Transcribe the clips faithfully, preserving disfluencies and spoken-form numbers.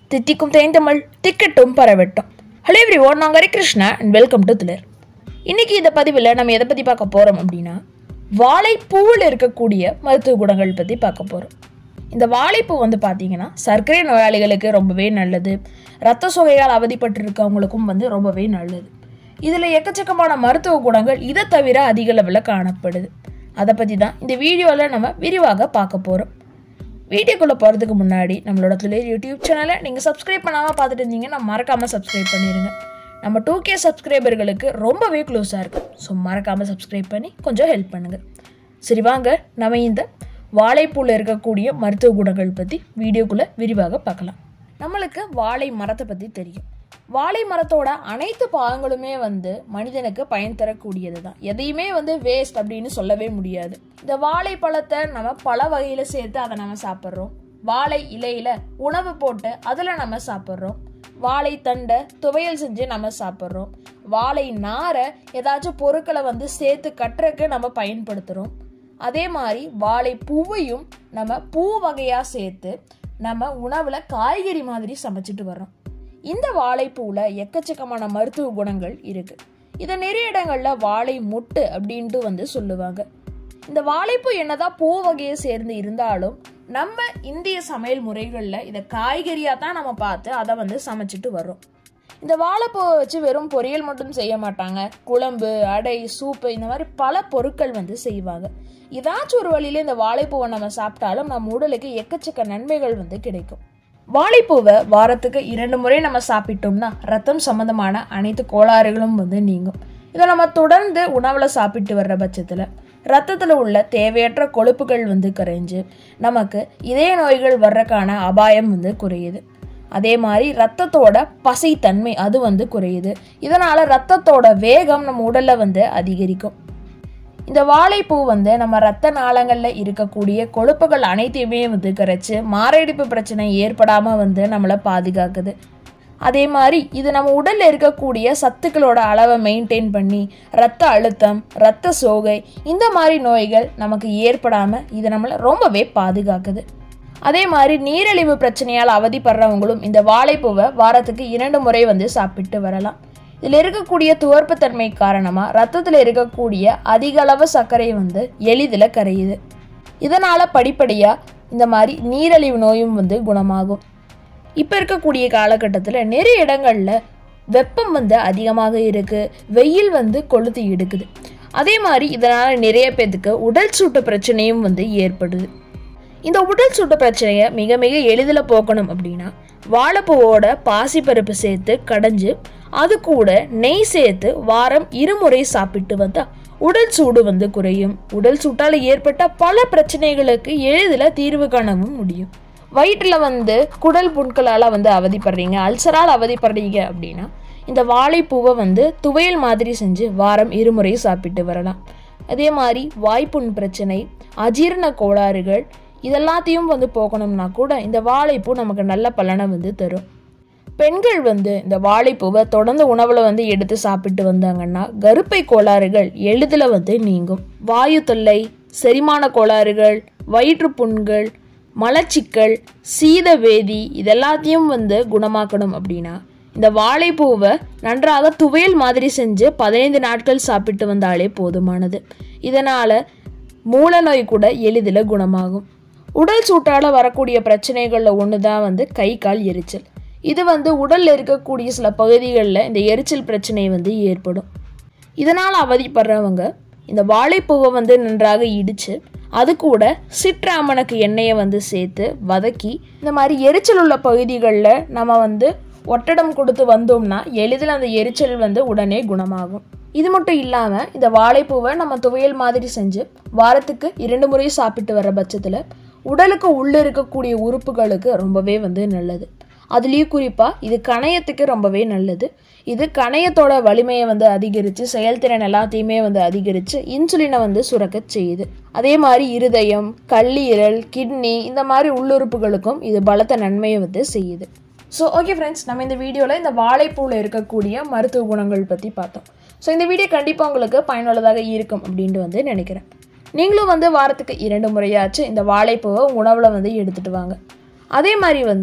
தித்திக்கும் தேந்தமிழ் திக்கட்டும் பரவட்டும். Hello everyone, நான் Hari Krishna and welcome to Thulir. இன்றைக்கி இந்த பதிவில் நம்ம எதை பற்றி பார்க்க போகிறோம் அப்படின்னா, வாழைப்பூவில் இருக்கக்கூடிய மருத்துவ குணங்கள் பற்றி பார்க்க போகிறோம். இந்த வாழைப்பூ வந்து பார்த்திங்கன்னா சர்க்கரை நோயாளிகளுக்கு ரொம்பவே நல்லது, இரத்த சோகையால் அவதிப்பட்டு இருக்கவங்களுக்கும் வந்து ரொம்பவே நல்லது. இதில் எக்கச்சக்கமான மருத்துவ குணங்கள் இதை தவிர அதிக லெவலில் காணப்படுது. அதை பற்றி தான் இந்த வீடியோவில் நம்ம விரிவாக பார்க்க போகிறோம். வீடியோக்குள்ளே போகிறதுக்கு முன்னாடி நம்மளோட துளிர் யூடியூப் சேனலை நீங்கள் சப்ஸ்கிரைப் பண்ணாமல் பார்த்துட்டு இருந்தீங்கன்னா மறக்காமல் சப்ஸ்கிரைப் பண்ணிடுங்க. நம்ம டூ கே சப்ஸ்கிரைபர்களுக்கு ரொம்பவே க்ளோஸாக இருக்குது. ஸோ மறக்காமல் சப்ஸ்கிரைப் பண்ணி கொஞ்சம் ஹெல்ப் பண்ணுங்கள். சரி வாங்க, நம்ம இந்த வாழைப்பூவில் இருக்கக்கூடிய மருத்துவ குணங்கள் பற்றி வீடியோக்குள்ளே விரிவாக பார்க்கலாம். நம்மளுக்கு வாழை மரத்தை பற்றி தெரியும். வாழை மரத்தோட அனைத்து பாகங்களுமே வந்து மனிதனுக்கு பயன் தரக்கூடியது தான். எதையுமே வந்து வேஸ்ட் அப்படின்னு சொல்லவே முடியாது. இந்த வாழை பழத்தை நம்ம பல வகையில சேர்த்து அதை நம்ம சாப்பிட்றோம். வாழை இலையில உணவு போட்டு அதில் நம்ம சாப்பிட்றோம். வாழை தண்டை துவையல் செஞ்சு நம்ம சாப்பிட்றோம். வாழை நாரை ஏதாச்சும் பொருட்களை வந்து சேர்த்து கட்டுறதுக்கு நம்ம பயன்படுத்துகிறோம். அதே மாதிரி வாழை பூவையும் நம்ம பூ வகையாக சேர்த்து நம்ம உணவில் காய்கறி மாதிரி சமைச்சிட்டு வர்றோம். இந்த வாழைப்பூவில் எக்கச்சக்கமான மருத்துவ குணங்கள் இருக்கு. இதை நிறைய இடங்கள்ல வாழை மொட்டு அப்படின்ட்டு வந்து சொல்லுவாங்க. இந்த வாழைப்பூ என்னதான் பூ வகையை சேர்ந்து இருந்தாலும் நம்ம இந்திய சமையல் முறைகளில் இதை காய்கறியாக தான் நம்ம பார்த்து அதை வந்து சமைச்சிட்டு வர்றோம். இந்த வாழைப்பூவை வச்சு வெறும் பொரியல் மட்டும் செய்ய மாட்டாங்க. குழம்பு, அடை, சூப்பு இந்த மாதிரி பல பொருட்கள் வந்து செய்வாங்க. ஏதாச்சும் ஒரு வழியில இந்த வாழைப்பூவை நம்ம சாப்பிட்டாலும் நம்ம உடலுக்கு எக்கச்சக்க நன்மைகள் வந்து கிடைக்கும். வாழைப்பூவை வாரத்துக்கு இரண்டு முறை நம்ம சாப்பிட்டோம்னா ரத்தம் சம்பந்தமான அனைத்து கோளாறுகளும் வந்து நீங்கும். இதை நம்ம தொடர்ந்து உணவில் சாப்பிட்டு வர்ற பட்சத்தில் ரத்தத்தில் உள்ள தேவையற்ற கொழுப்புகள் வந்து குறைஞ்சு நமக்கு இதய நோய்கள் வர்றதுக்கான அபாயம் வந்து குறையுது. அதே மாதிரி ரத்தத்தோட பசைத்தன்மை அது வந்து குறையுது. இதனால் ரத்தத்தோட வேகம் நம்ம உடலில் வந்து அதிகரிக்கும். இந்த வாழைப்பூ வந்து நம்ம ரத்த நாளங்களில் இருக்கக்கூடிய கொழுப்புகள் அனைத்தையுமே வந்து கரைச்சி மாரடைப்பு பிரச்சனை ஏற்படாமல் வந்து நம்மளை பாதுகாக்குது. அதே மாதிரி இது நம்ம உடலில் இருக்கக்கூடிய சத்துக்களோட அளவை மெயின்டைன் பண்ணி ரத்த அழுத்தம், இரத்த சோகை இந்த மாதிரி நோய்கள் நமக்கு ஏற்படாமல் இது நம்மளை ரொம்பவே பாதுகாக்குது. அதே மாதிரி நீரிழிவு பிரச்சனையால் அவதிப்படுறவங்களும் இந்த வாழைப்பூவை வாரத்துக்கு இரண்டு முறை வந்து சாப்பிட்டு வரலாம். இதில் இருக்கக்கூடிய துவர்ப்புத்தன்மை காரணமாக ரத்தத்தில் இருக்கக்கூடிய அதிக அளவு சர்க்கரை வந்து எளிதில் கரையுது. இதனால் படிப்படியாக இந்த மாதிரி நீரிழிவு நோயும் வந்து குணமாகும். இப்போ இருக்கக்கூடிய காலகட்டத்தில் நிறைய இடங்களில் வெப்பம் வந்து அதிகமாக இருக்குது, வெயில் வந்து கொளுத்தி எடுக்குது. அதே மாதிரி இதனால் நிறைய பேருக்கு உடல் சூட்டு பிரச்சனையும் வந்து ஏற்படுது. இந்த உடல் சூட்டு பிரச்சனையை மிக மிக எளிதில் போக்கணும் அப்படின்னா வாழைப்பூவோட பாசிப்பருப்பு சேர்த்து கடைஞ்சு அது கூட நெய் சேர்த்து வாரம் இருமுறை சாப்பிட்டு வந்தால் உடல் சூடு வந்து குறையும். உடல் சூட்டால் ஏற்பட்ட பல பிரச்சனைகளுக்கு எளிதில் தீர்வு காணவும் முடியும். வயிற்றில் வந்து குடல் புண்களால் வந்து அவதிப்படுறீங்க, அல்சரால் அவதிப்படுறீங்க அப்படின்னா இந்த வாழைப்பூவை வந்து துவையல் மாதிரி செஞ்சு வாரம் இருமுறை சாப்பிட்டு வரலாம். அதே மாதிரி வாய்ப்புண் பிரச்சனை, அஜீரண கோளாறுகள் இதெல்லாத்தையும் வந்து போகணும்னா கூட இந்த வாழைப்பூ நமக்கு நல்ல பலனை வந்து தரும். பெண்கள் வந்து இந்த வாழைப்பூவை தொடர்ந்து உணவில் வந்து எடுத்து சாப்பிட்டு வந்தாங்கன்னா கருப்பை கோளாறுகள் எளிதில் வந்து நீங்கும். வாயு தொல்லை, செரிமான கோளாறுகள், வயிற்றுப்புண்கள், மலச்சிக்கல், சீதவேதி இதெல்லாத்தையும் வந்து குணமாக்கணும் அப்படின்னா இந்த வாழைப்பூவை நன்றாக துவையல் மாதிரி செஞ்சு பதினைந்து நாட்கள் சாப்பிட்டு வந்தாலே போதுமானது. இதனால் மூல நோய் கூட எளிதில் குணமாகும். உடல் சூட்டால் வரக்கூடிய பிரச்சனைகளில் ஒன்று தான் வந்து கை கால் எரிச்சல். இது வந்து உடலில் இருக்கக்கூடிய சில பகுதிகளில் இந்த எரிச்சல் பிரச்சனை வந்து ஏற்படும். இதனால் அவதிப்படுறவங்க இந்த வாழைப்பூவை வந்து நன்றாக இடித்து அது கூட சிற்றாமணக்கு எண்ணெயை வந்து சேர்த்து வதக்கி இந்த மாதிரி எரிச்சல் உள்ள பகுதிகளில் நம்ம வந்து ஒட்டடம் கொடுத்து வந்தோம்னா எளிதில் அந்த எரிச்சல் வந்து உடனே குணமாகும். இது மட்டும் இல்லாமல் இந்த வாழைப்பூவை நம்ம துவையல் மாதிரி செஞ்சு வாரத்துக்கு இரண்டு முறை சாப்பிட்டு வர பட்சத்தில் உடலுக்கு உள்ளே இருக்கக்கூடிய உறுப்புகளுக்கு ரொம்பவே வந்து நல்லது. அதுலேயும் குறிப்பாக இது கணையத்துக்கு ரொம்பவே நல்லது. இது கணையத்தோட வலிமையை வந்து அதிகரித்து செயல்திறன் எல்லாத்தையுமே வந்து அதிகரித்து இன்சுலினை வந்து சுரக்க செய்யுது. அதே மாதிரி இருதயம், கல்லீரல், கிட்னி இந்த மாதிரி உள்ளுறுப்புகளுக்கும் இது பலத்த நன்மையை வந்து செய்யுது. ஸோ ஓகே ஃப்ரெண்ட்ஸ், நம்ம இந்த வீடியோவில் இந்த வாழைப்பூவில் இருக்கக்கூடிய மருத்துவ குணங்கள் பற்றி பார்த்தோம். ஸோ இந்த வீடியோ கண்டிப்பாக உங்களுக்கு பயனுள்ளதாக இருக்கும் அப்படின்ட்டு வந்து நினைக்கிறேன். நீங்களும் வந்து வாரத்துக்கு இரண்டு முறையாச்சு இந்த வாழைப்பூவை உணவில் வந்து எடுத்துகிட்டு வாங்க. அதே மாதிரி வந்து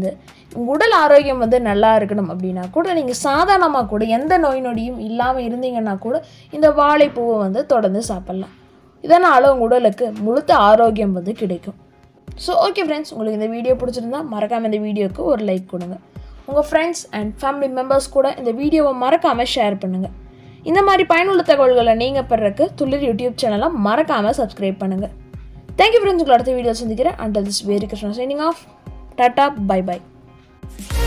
உங்கள் உடல் ஆரோக்கியம் வந்து நல்லா இருக்கணும் அப்படின்னா கூட நீங்கள் சாதாரணமாக கூட எந்த நோய் நொடியும் இல்லாமல் இருந்தீங்கன்னா கூட இந்த வாழைப்பூவை வந்து தொடர்ந்து சாப்பிட்லாம். இதனால் உங்கள் உடலுக்கு முழுத்த ஆரோக்கியம் வந்து கிடைக்கும். ஸோ ஓகே ஃப்ரெண்ட்ஸ், உங்களுக்கு இந்த வீடியோ பிடிச்சிருந்தா மறக்காமல் இந்த வீடியோவுக்கு ஒரு லைக் கொடுங்க. உங்கள் ஃப்ரெண்ட்ஸ் அண்ட் ஃபேமிலி மெம்பர்ஸ் கூட இந்த வீடியோவை மறக்காமல் ஷேர் பண்ணுங்கள். இந்த மாதிரி பயனுள்ள தகவல்களை நீங்கள் பெறக்கு துளிர் யூடியூப் சேனலை மறக்காமல் சப்ஸ்கிரைப் பண்ணுங்கள். Thank you friends. உங்களை அடுத்த வீடியோ சந்திக்கிறேன். Until this very Krishna signing off. Tata, bye by.